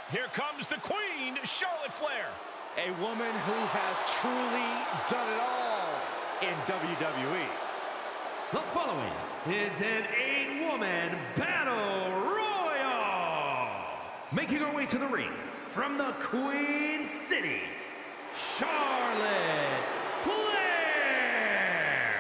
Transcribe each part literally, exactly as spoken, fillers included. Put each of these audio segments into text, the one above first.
Here comes the Queen, Charlotte Flair. A woman who has truly done it all in W W E. The following is an eight-woman battle royal. Making her way to the ring from the Queen City, Charlotte Flair.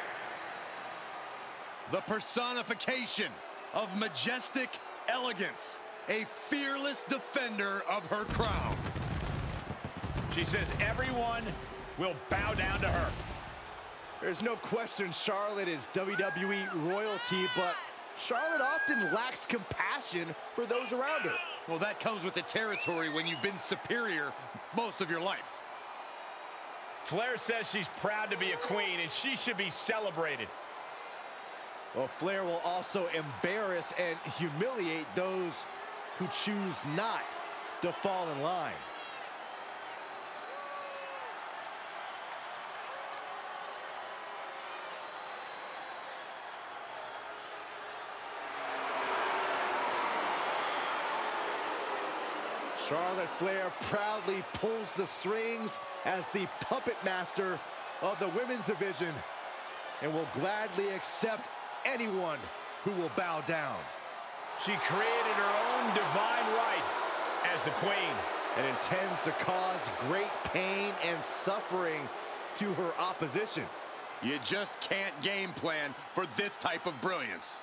The personification of majestic elegance. A fearless defender of her crown. She says everyone will bow down to her. There's no question Charlotte is W W E royalty, but Charlotte often lacks compassion for those around her. Well, that comes with the territory when you've been superior most of your life. Flair says she's proud to be a queen, and she should be celebrated. Well, Flair will also embarrass and humiliate those who choose not to fall in line. Charlotte Flair proudly pulls the strings as the puppet master of the women's division and will gladly accept anyone who will bow down. She created her own divine right as the queen and intends to cause great pain and suffering to her opposition. You just can't game plan for this type of brilliance.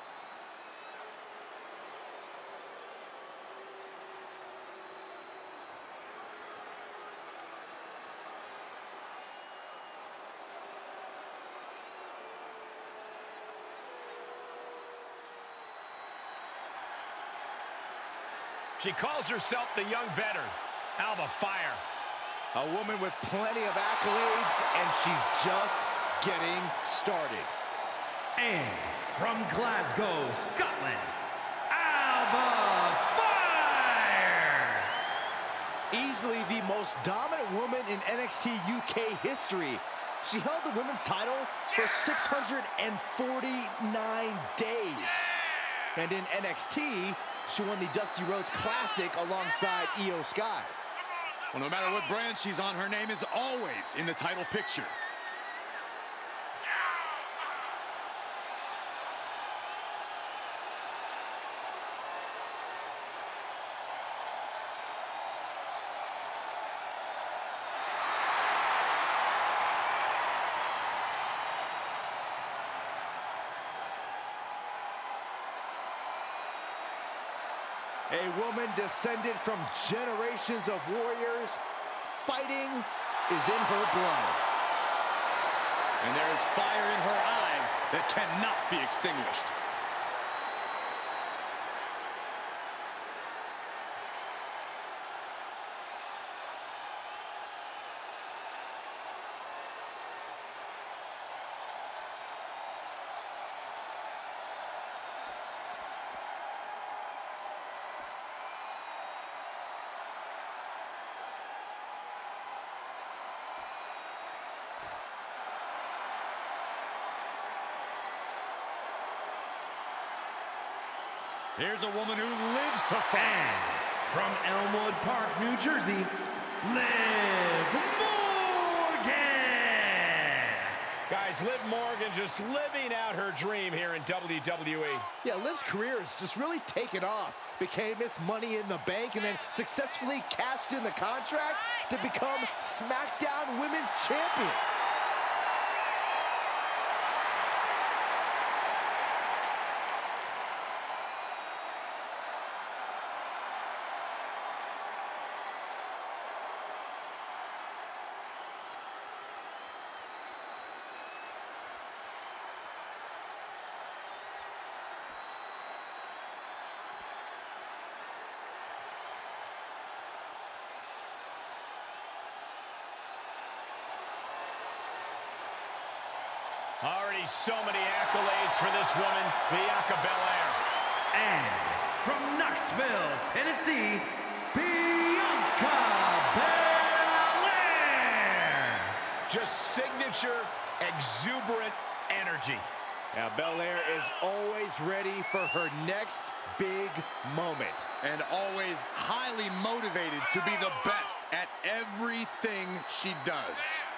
She calls herself the young veteran, Alba Fyre. A woman with plenty of accolades, and she's just getting started. And from Glasgow, Scotland, Alba Fyre! Easily the most dominant woman in N X T U K history. She held the women's title for six hundred forty-nine days. And in N X T, she won the Dusty Rhodes Classic alongside Io Sky. Well, no matter what brand she's on, her name is always in the title picture. A woman descended from generations of warriors. Fighting is in her blood. And there is fire in her eyes that cannot be extinguished. Here's a woman who lives to fight. From Elmwood Park, New Jersey, Liv Morgan! Guys, Liv Morgan just living out her dream here in W W E. Yeah, Liv's career has just really taken off. Became Miss Money in the Bank and then successfully cashed in the contract to become SmackDown Women's Champion. Already so many accolades for this woman, Bianca Belair. And from Knoxville, Tennessee, Bianca Belair! Just signature, exuberant energy. Now, Belair is always ready for her next big moment. And always highly motivated to be the best at everything she does.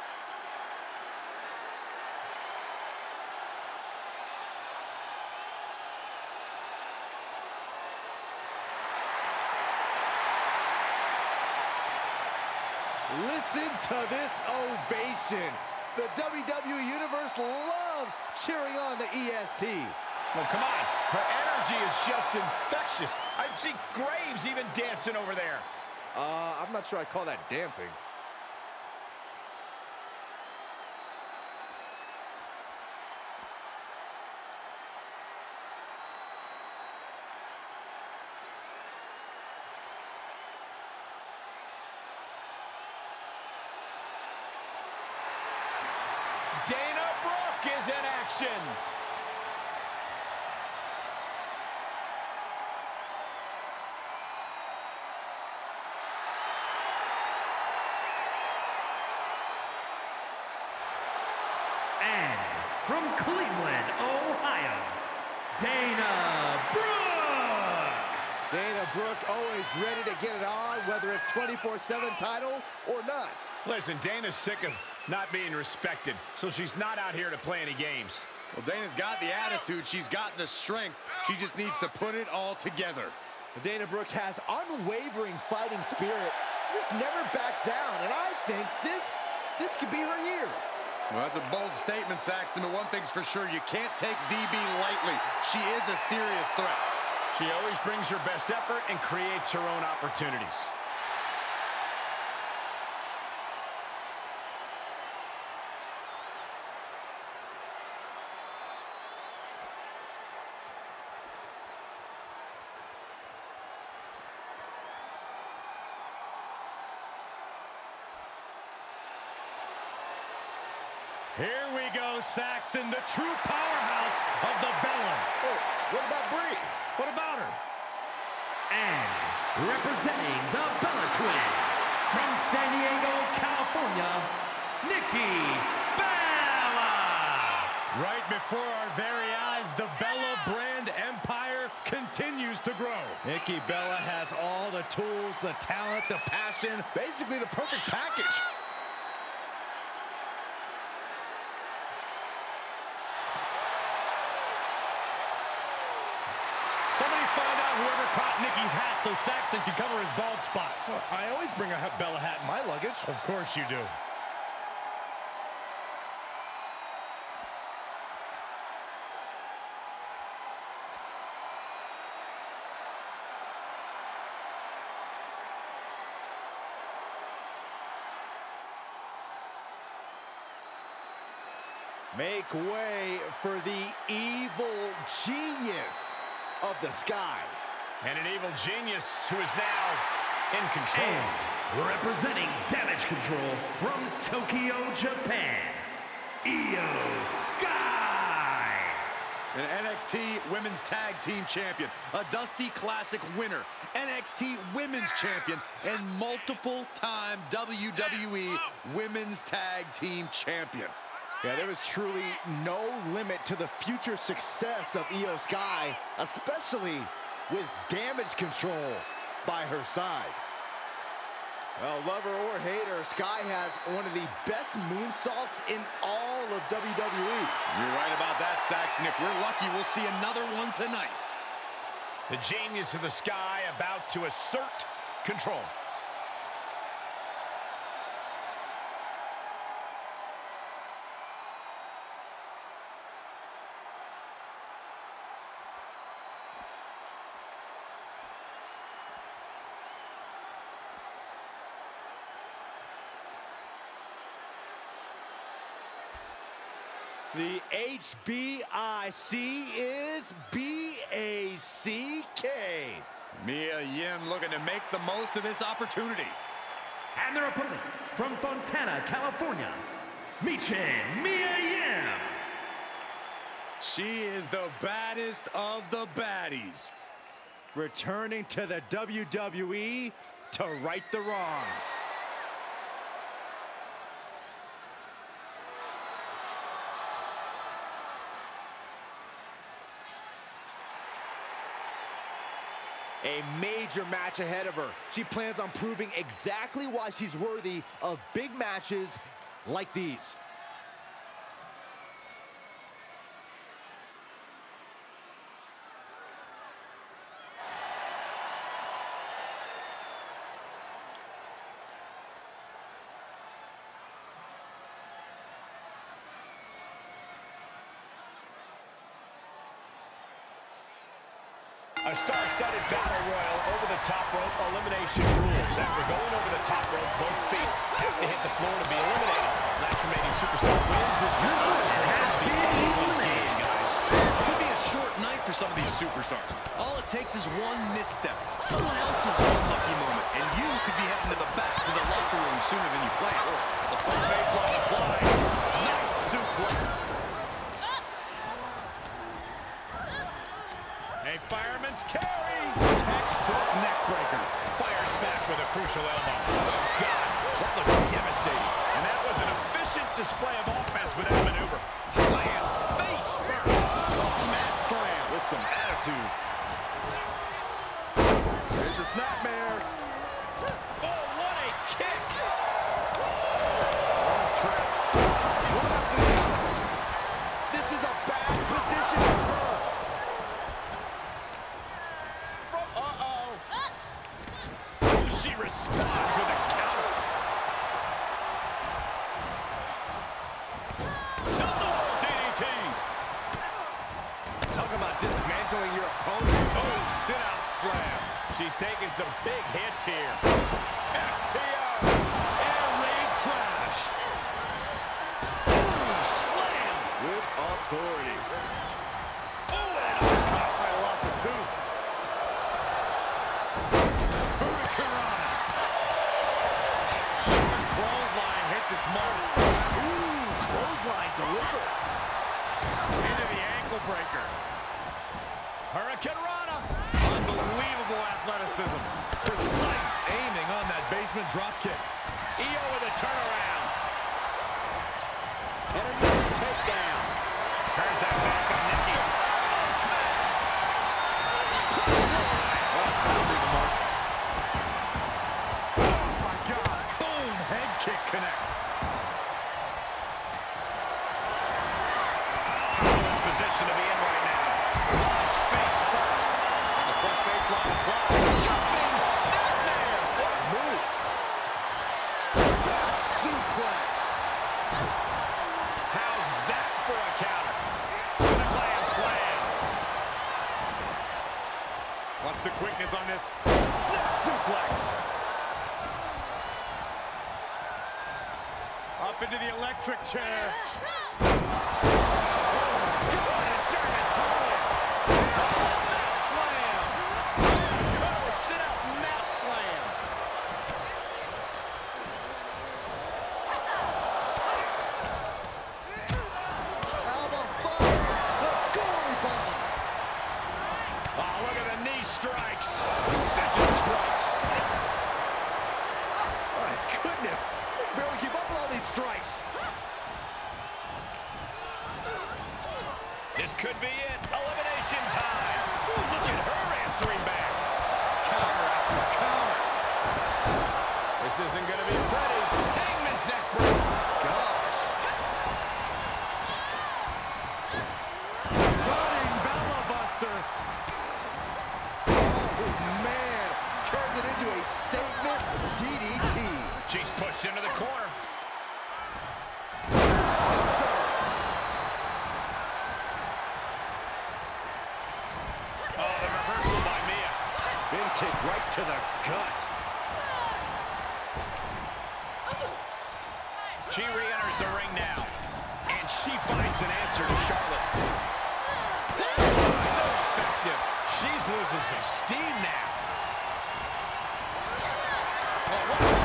Listen to this ovation. The W W E Universe loves cheering on the E S T. Well, come on. Her energy is just infectious. I see Graves even dancing over there. Uh, I'm not sure I'd call that dancing. Dana Brooke is in action. And from Cleveland, Ohio, Dana Brooke. Dana Brooke always ready to get it on, whether it's twenty-four seven title or not. Listen, Dana's sick of not being respected, so she's not out here to play any games. Well, Dana's got the attitude. She's got the strength. She just needs to put it all together. Dana Brooke has unwavering fighting spirit. Just never backs down, and I think this, this could be her year. Well, that's a bold statement, Saxton, but one thing's for sure, you can't take D B lightly. She is a serious threat. She always brings her best effort and creates her own opportunities. Here we go, Saxton, the true powerhouse of the Bellas. Oh, what about Brie? What about her? And representing the Bella Twins, from San Diego, California, Nikki Bella. Right before our very eyes, the Bella brand empire continues to grow. Nikki Bella has all the tools, the talent, the passion, basically the perfect package. Somebody find out whoever caught Nikki's hat so Saxton can cover his bald spot. Well, I always bring a Bella hat in my luggage. Of course you do. Make way for the evil genius of the sky. And an evil genius who is now in control. And representing Damage Control from Tokyo, Japan, Io Sky. An N X T Women's Tag Team Champion, a Dusty Classic winner, N X T Women's Champion, and multiple-time W W E Women's Tag Team Champion. Yeah, there was truly no limit to the future success of Io Sky, especially with Damage Control by her side. Well, lover or hater, Sky has one of the best moonsaults in all of W W E. You're right about that, Saxton. If we're lucky, we'll see another one tonight. The genius of the Sky about to assert control. The H B I C is B A C K. Mia Yim looking to make the most of this opportunity. And their opponent from Fontana, California, Michin Mia Yim. She is the baddest of the baddies. Returning to the W W E to right the wrongs. A major match ahead of her. She plans on proving exactly why she's worthy of big matches like these. A star-studded battle royal over the top rope elimination rules. After going over the top rope, both feet have to hit the floor to be eliminated. Last remaining superstar wins this match. Has been eliminated, guys. It could be a short night for some of these superstars. All it takes is one misstep, someone else's unlucky moment, and you could be heading to the back to the locker room sooner than you planned. The full face lock applied. Nice suplex. A fireman's carry. Textbook neck breaker. Fires back with a crucial elbow. Oh, God, that looked devastating. And that was an efficient display of offense with that maneuver. Lands face first. Oh, mat slam with some attitude. Here's a snapmare. Oh, what a kick. This is a bad position for her. Uh-oh. She responds with a counter. Tilt-a-whirl D D T. Talk about dismantling your opponent. Oh, sit-out slam. She's taking some big hits here. S T O. Air raid crash. Ooh, slam. With authority. Oh, and uppercut. I lost a tooth. Hurricanrana. Clothesline hits its mark. Ooh, clothesline delivered. Into the ankle breaker. Hurricanrana. Unbelievable athleticism. Precise aiming on that basement drop kick. E O with a turnaround. And a nice takedown. Turns that back on Nikki. Oh, smash. Clothesline. Well, that'll be the mark. Oh my God. Boom. Head kick connects. Powerless position to be in right now. Face first. The front face lock applied. Jumping snapmare. What a move. Back suplex. How's that for a counter? With a glam slam. Watch the quickness on this. Snap suplex. Up into the electric chair. What a German suplex. Mat slam. Oh, sit-out mat slam. Alba Fyre. The goalie bomb. Oh, look at the knee strikes. Precision strikes. My goodness. I can barely keep up with all these strikes. This could be it. Elimination time. Ooh, look at her answering back. Counter after counter. This isn't going to be pretty. Hangman's neck break. Gosh. Running Bella Buster. Oh, man. Turned it into a statement D D T. She's pushed into the corner. Oh, the reversal by Mia. Big kick right to the gut. She re-enters the ring now. And she finds an answer to Charlotte. So effective. She's losing some steam now. Oh, what a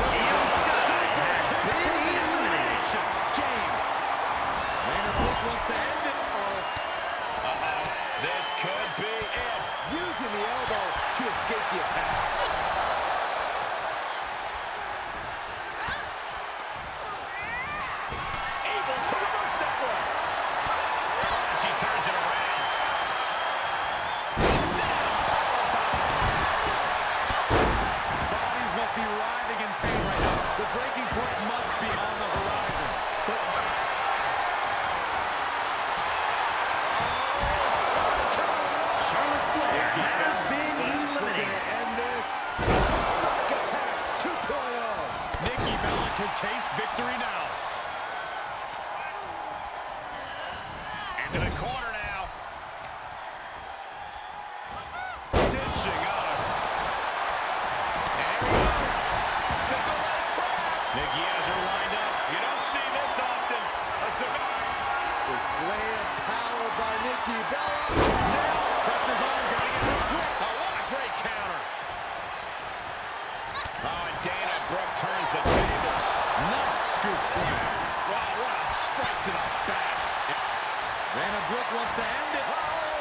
Elimination game. Later, Brooke wants to end it. Uh-oh. This could be it. Using the elbow to escape the attack. Able to reverse that one. And she turns it around. Sit down. Nikki Bella can taste victory now. Into the corner now. Dishing out. And here we go. Single leg crab. Nikki has her lined up. You don't see this often. A cigar. Displaying power by Nikki Bella. Now, pressure's on. Getting it real quick. Oh, what a great counter. Oh, and Dana Brooke turns the tables. Nice scoop slam. Wow, what a strike to the back. Dana Brooke wants to end it.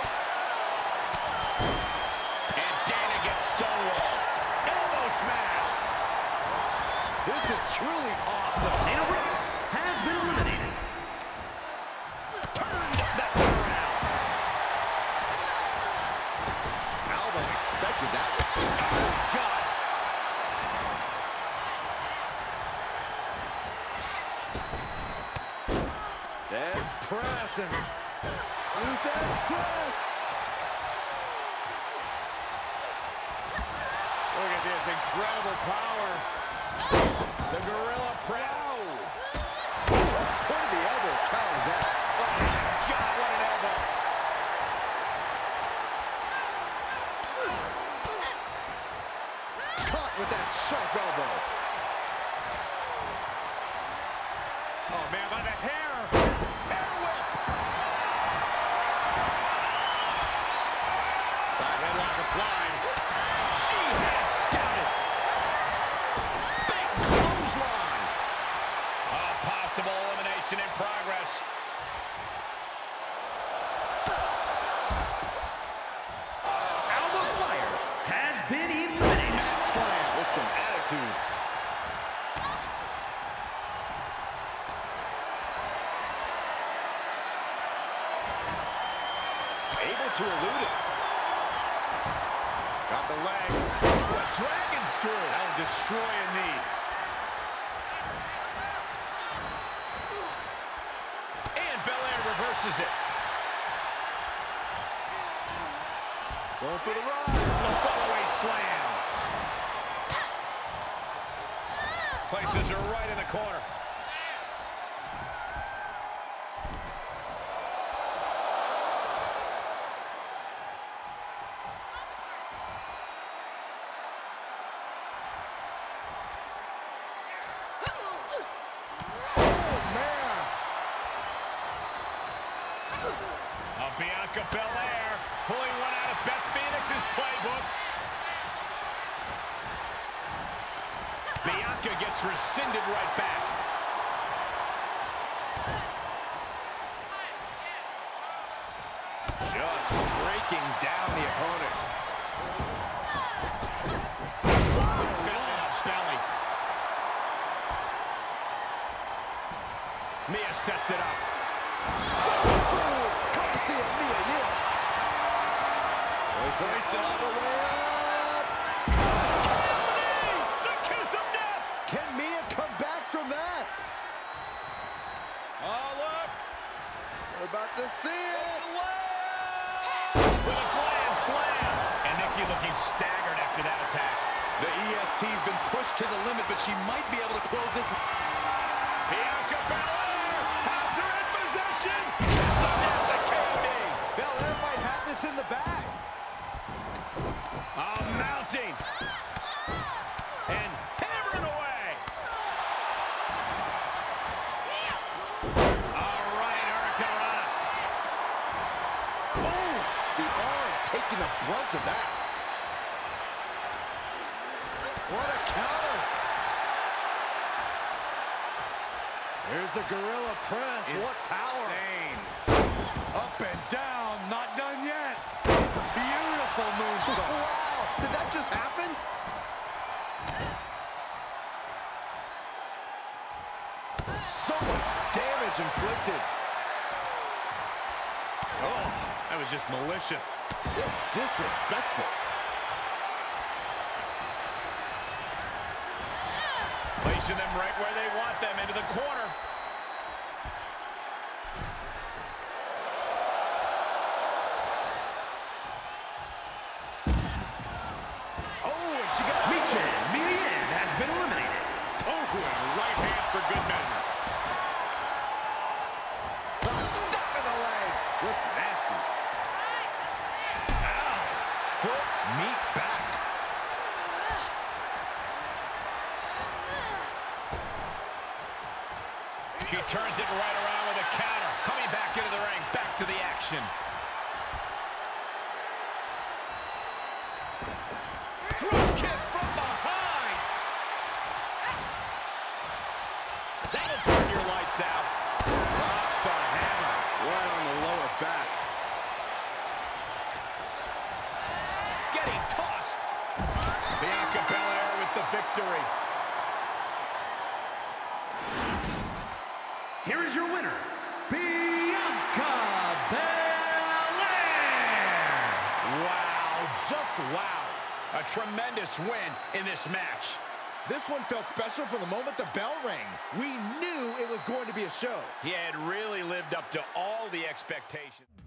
And Dana gets stonewalled. Elbow smash. This is truly awesome. Dana Brooke has been eliminated. Turned that one around. Alba expected that. Oh, God. There's press and Luther's press. Look at this incredible power. The gorilla press. Point of the elbow counters out. Oh, my God, what an elbow. Caught with that sharp elbow. Oh, man, by the hair. Hair whip. Side headlock applied. She had scouted. Big clothesline. A possible elimination in progress. Alba Fyre has been eliminated. Slam with some attitude. Able to elude it. Got the leg. A dragon screw. That'll destroy a knee. And Belair reverses it. Going for the ride. The fallaway slam. Places her right in the corner. Bianca Belair pulling one out of Beth Phoenix's playbook. Bianca gets rescinded right back. Just breaking down the opponent. Oh, Snelly. Mia sets it up. See it, Mia, yeah. Hoisted all the way up. The kiss of death. Can Mia come back from that? Oh, look. We're about to see it. With a glam slam. And Nikki looking staggered after that attack. The E S T's been pushed to the limit, but she might be able to close this. Bianca Belair has her in possession. Kiss of death, the K O D. Belair might have this in the bag. Oh, mounting. And hammering away. All right, Hurricane. Oh, the arm taking the brunt of that. What a counter. Here's the gorilla press. Insane. What power. Up and down, not done yet. Beautiful moonsault. Wow, did that just happen? So much damage inflicted. Oh, that was just malicious. Just disrespectful. Placing them right where they want them, into the corner. Weekend Mia has been eliminated. Oh, Ooh, and a right hand for good measure. Oh, stop in the leg. Just nasty. Ow. Foot meet back. She turns it right around with a counter. Coming back into the ring. Back to the action. Drop kick from behind. That'll turn your lights out. Drops the hammer right on the lower back. Getting tossed. Bianca Belair with the victory. Here is your winner, Bianca Belair. Wow, just wow. A tremendous win in this match. This one felt special from the moment the bell rang. We knew it was going to be a show. He had really lived up to all the expectations.